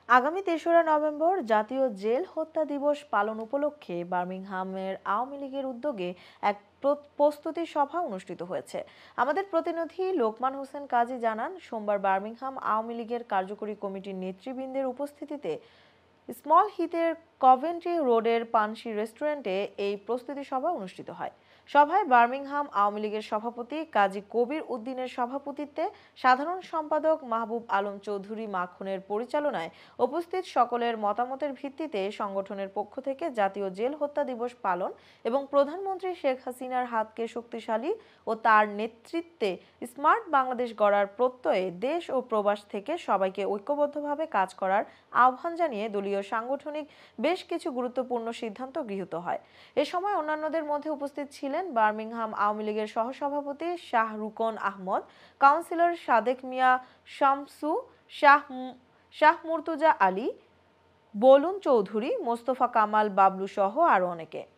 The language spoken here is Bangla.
আগামী ৩রা নভেম্বর জাতীয় জেল হত্যা দিবস পালন উপলক্ষে বার্মিংহামের আওয়ামী লীগের উদ্যোগে এক প্রস্তুতি সভা অনুষ্ঠিত হয়েছে। আমাদের প্রতিনিধি লোকমান হোসেন কাজী জানান, সোমবার বার্মিংহাম আওয়ামী লীগের কার্যকরী কমিটির নেতৃবৃন্দের উপস্থিতিতে স্মল হিথের কভেন্ট্রি রোডের পানসি রেস্টুরেন্টে এই প্রস্তুতি সভা অনুষ্ঠিত হয়। সভায় বার্মিংহাম আওয়ামী লীগের সভাপতি কাজী কবির উদ্দিনের সভাপতিত্বে সাধারণ সম্পাদক মাহবুব আলম চৌধুরী মাখনের পরিচালনায় উপস্থিত সকলের মতামতের ভিত্তিতে সংগঠনের পক্ষ থেকে জাতীয় জেল হত্যা দিবস পালন এবং প্রধানমন্ত্রী শেখ হাসিনার হাতকে শক্তিশালী ও তার নেতৃত্বে স্মার্ট বাংলাদেশ গড়ার প্রত্যয়ে দেশ ও প্রবাস থেকে সবাইকে ঐক্যবদ্ধভাবে কাজ করার আহ্বান জানিয়ে দলীয় সাংগঠনিক বেশ কিছু গুরুত্বপূর্ণ সিদ্ধান্ত গৃহীত হয়। এ সময় অন্যান্যদের মধ্যে উপস্থিত ছিলেন বার্মিংহাম আওয়ামী লীগের সহসভাপতি শাহ রুকন আহমদ, কাউন্সিলর সাদেক মিয়া শামসু, শাহ মুর্তুজা আলী, বলুন চৌধুরী, মোস্তফা কামাল বাবলু সহ আরো অনেকে।